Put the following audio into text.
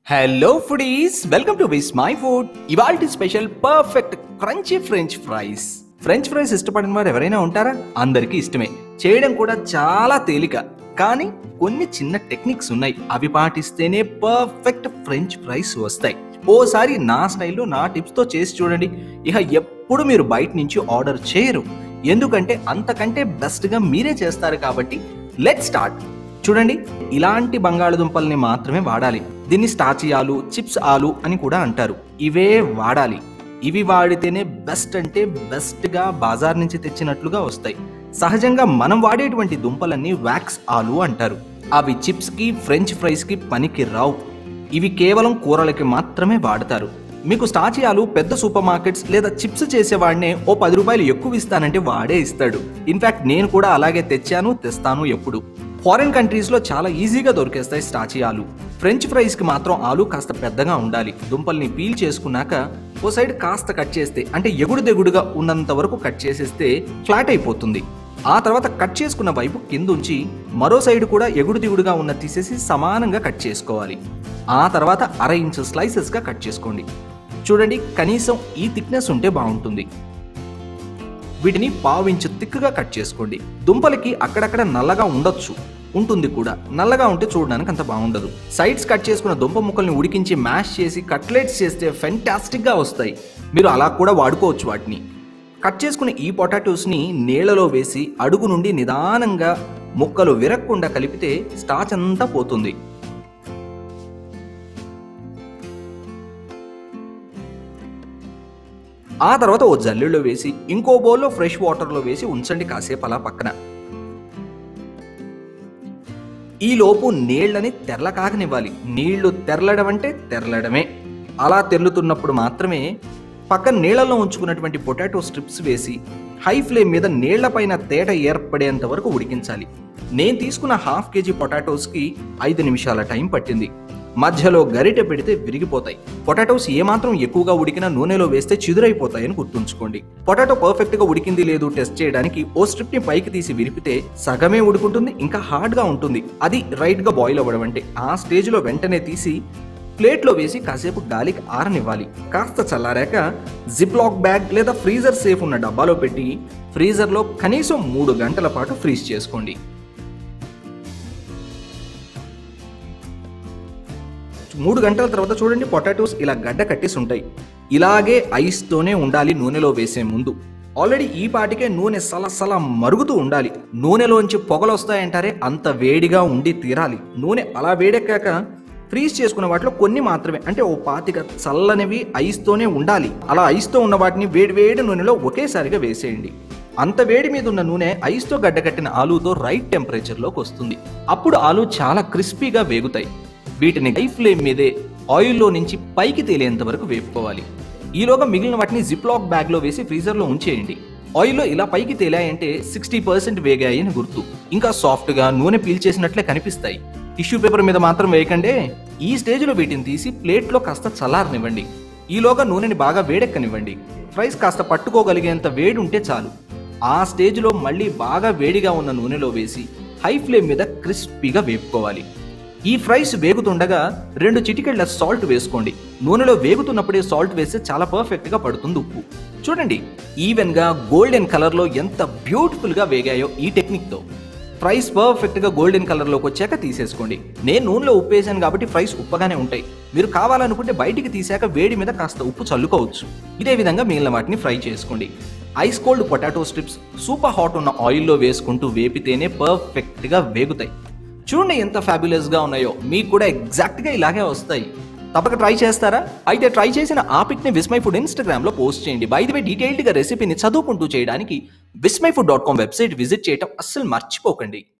Hello foodies, welcome to Vismai food. ఇవాల్టి special perfect crunchy french fries. French fries ఇష్టపడిన వారు ఎవరైనా ఉంటారా? అందరికీ ఇష్టమే. చేయడం కూడా చాలా తేలిక, కానీ కొన్ని చిన్న టెక్నిక్స్ ఉన్నాయి. అవి పాటిస్తేనే పర్ఫెక్ట్ ఫ్రెంచ్ ఫ్రైస్ వస్తాయి. ఓసారి నా స్టైల్లో నా టిప్స్తో చేసి చూడండి. ఇక ఎప్పుడు మీరు బయట నుంచి ఆర్డర్ చేయరు, ఎందుకంటే అంతకంటే బెస్ట్గా మీరే చేస్తారు. కాబట్టి లెట్స్ స్టార్ట్. చూడండి, ఇలాంటి బంగాళదుంపల్ని మాత్రమే వాడాలి. దీన్ని స్టార్చీ ఆలు, చిప్స్ ఆలు అని కూడా అంటారు. ఇవే వాడాలి. ఇవి వాడితేనే బెస్ట్ అంటే బెస్ట్గా బాజార్ నుంచి తెచ్చినట్లుగా వస్తాయి. సహజంగా మనం వాడేటువంటి దుంపలన్నీ వ్యాక్స్ ఆలు అంటారు. అవి చిప్స్కి, ఫ్రెంచ్ ఫ్రైస్కి పనికి రావు. ఇవి కేవలం కూరలకి మాత్రమే వాడతారు. మీకు స్టార్చీ ఆలు పెద్ద సూపర్ మార్కెట్స్ లేదా చిప్స్ చేసేవాడినే ఓ 10 రూపాయలు ఎక్కువ ఇస్తానంటే వాడే ఇస్తాడు. ఇన్ఫాక్ట్ నేను కూడా అలాగే తెస్తాను ఎప్పుడు. ఫారిన్ కంట్రీస్లో చాలా ఈజీగా దొరికేస్తాయి స్టార్చీ ఆలు. ఫ్రెంచ్ ఫ్రైస్కి మాత్రం ఆలు కాస్త పెద్దగా ఉండాలి. దుంపల్ని పీల్ చేసుకున్నాక ఓ సైడ్ కాస్త కట్ చేస్తే, అంటే ఎగుడు దిగుడుగా ఉన్నంత వరకు కట్ చేసేస్తే ఫ్లాట్ అయిపోతుంది. ఆ తర్వాత కట్ చేసుకున్న వైపు కిందుంచి మరో సైడ్ కూడా ఎగుడు దిగుడుగా ఉన్న తీసేసి సమానంగా కట్ చేసుకోవాలి. ఆ తర్వాత 1/2 ఇంచు స్లైసెస్గా కట్ చేసుకోండి. చూడండి, కనీసం ఈ థిక్నెస్ ఉంటే బాగుంటుంది. వీటిని 1/2 ఇంచు థిక్గా కట్ చేసుకోండి. దుంపలకి అక్కడక్కడ నల్లగా ఉంటుంది కూడా. నల్లగా ఉంటే చూడడానికి అంత బాగుండదు. సైడ్స్ కట్ చేసుకున్న దుంప ముక్కల్ని ఉడికించి మ్యాష్ చేసి కట్లెట్స్ చేస్తే ఫెంటాస్టిక్గా వస్తాయి. మీరు అలా కూడా వాడుకోవచ్చు వాటిని. కట్ చేసుకున్న ఈ పొటాటోస్ని నీళ్లలో వేసి అడుగు నుండి నిదానంగా ముక్కలు విరక్కుండా కలిపితే స్టార్చ్ అంతా పోతుంది. ఆ తర్వాత ఓ జల్లెడలో వేసి ఇంకో బౌల్లో ఫ్రెష్ వాటర్లో వేసి ఉంచండి కాసేపు అలా పక్కన. ఈలోపు నీళ్లని తెరల కాగనివ్వాలి. నీళ్లు తెరలడం అంటే తెరలడమే. అలా తెరులుతున్నప్పుడు మాత్రమే పక్కన నీళ్లలో ఉంచుకున్నటువంటి పొటాటో స్ట్రిప్స్ వేసి హై ఫ్లేమ్ మీద నీళ్లపైన తేట ఏర్పడేంత వరకు ఉడికించాలి. నేను తీసుకున్న 1/2 kg పొటాటోస్కి 5 నిమిషాల టైం పట్టింది. మధ్యలో గరిటె పెడితే విరిగిపోతాయి. పొటాటోస్ ఏమాత్రం ఎక్కువగా ఉడికినా నూనెలో వేస్తే చిదురైపోతాయని గుర్తుంచుకోండి. పొటాటో పర్ఫెక్ట్ గా ఉడికింది లేదు టెస్ట్ చేయడానికి ఓ స్ట్రిప్ ని పైకి తీసి విరిపితే సగమే ఉడుకుంటుంది, ఇంకా హార్డ్ గా ఉంటుంది. అది రైట్ గా బాయిల్ అవ్వడం అంటే. ఆ స్టేజ్ లో వెంటనే తీసి ప్లేట్లో వేసి కాసేపు గాలికి ఆరనివ్వాలి. కాస్త చల్లారాక జిప్లాక్ బ్యాగ్ లేదా ఫ్రీజర్ సేఫ్ ఉన్న డబ్బాలో పెట్టి ఫ్రీజర్లో కనీసం 3 గంటల పాటు ఫ్రీజ్ చేసుకోండి. 3 గంటల తర్వాత చూడండి, పొటాటోస్ ఇలా గడ్డ కట్టేసి ఉంటాయి. ఇలాగే ఐస్తోనే ఉండాలి నూనెలో వేసే ముందు. ఆల్రెడీ ఈ పాటికే నూనె సలసల మరుగుతూ ఉండాలి. నూనెలోంచి పొగలు వస్తాయంటారే, అంత వేడిగా ఉండి తీరాలి. నూనె అలా వేడెక్కాక ఫ్రీజ్ చేసుకున్న వాటిలో కొన్ని మాత్రమే, అంటే ఓ 25 చల్లనివి ఐస్తోనే ఉండాలి. అలా ఐస్తో ఉన్న వాటిని వేడి నూనెలో ఒకేసారిగా వేసేయండి. అంత వేడి మీద ఉన్న నూనె ఐస్తో గడ్డకట్టిన ఆలూతో రైట్ టెంపరేచర్లోకి వస్తుంది. అప్పుడు ఆలు చాలా క్రిస్పీగా వేగుతాయి. వీటిని హై ఫ్లేమ్ మీదే ఆయిల్లో నుంచి పైకి తేలేంత వరకు వేపుకోవాలి. ఈలోగా మిగిలిన వాటిని జిప్లాక్ బ్యాగ్లో వేసి ఫ్రీజర్లో ఉంచేయండి. ఆయిల్లో ఇలా పైకి తేలాయంటే 60% వేగాయి అని గుర్తు. ఇంకా సాఫ్ట్గా నూనె పీల్చేసినట్లే కనిపిస్తాయి. టిష్యూ పేపర్ మీద మాత్రం వేయకండే. ఈ స్టేజ్లో వీటిని తీసి ప్లేట్లో కాస్త చల్లారనివ్వండి. ఈలోగా నూనెని బాగా వేడెక్కనివ్వండి. ఫ్రైస్ కాస్త పట్టుకోగలిగేంత వేడి ఉంటే చాలు. ఆ స్టేజ్లో మళ్ళీ బాగా వేడిగా ఉన్న నూనెలో వేసి హై ఫ్లేమ్ మీద క్రిస్పీగా వేపుకోవాలి. ఈ ఫ్రైస్ వేగుతుండగా 2 చిటికెళ్ల సాల్ట్ వేసుకోండి. నూనెలో వేగుతున్నప్పుడే సాల్ట్ వేస్తే చాలా పర్ఫెక్ట్గా పడుతుంది ఉప్పు. చూడండి, ఈవెన్గా గోల్డెన్ కలర్లో ఎంత బ్యూటిఫుల్గా వేగాయో ఈ టెక్నిక్తో. ఫ్రైస్ పర్ఫెక్ట్గా గోల్డెన్ కలర్లోకి వచ్చాక తీసేసుకోండి. నేను నూనెలో ఉప్పు వేసాను కాబట్టి ఫ్రైస్ ఉప్పగానే ఉంటాయి. మీరు కావాలనుకుంటే బయటికి తీసాక వేడి మీద కాస్త ఉప్పు చల్లుకోవచ్చు. ఇదే విధంగా మిగిలిన వాటిని ఫ్రై చేసుకోండి. Ice cold potato strips super hot ఉన్న ఆయిల్లో వేసుకుంటూ వేపితేనే పర్ఫెక్ట్గా వేగుతాయి. చూడండి ఎంత ఫ్యాబ్యులస్గా ఉన్నాయో. మీకు కూడా ఎగ్జాక్ట్గా ఇలాగే వస్తాయి. తప్పక ట్రై చేస్తారా? అయితే ట్రై చేసిన ఆ పిక్ని విస్మై ఫుడ్ ఇన్స్టాగ్రామ్లో పోస్ట్ చేయండి. బై ది వే, డీటెయిల్డ్గా రెసిపీని చదువుకుంటూ చేయడానికి vismaifood.com వెబ్సైట్ విజిట్ చేయటం అస్సలు మర్చిపోకండి.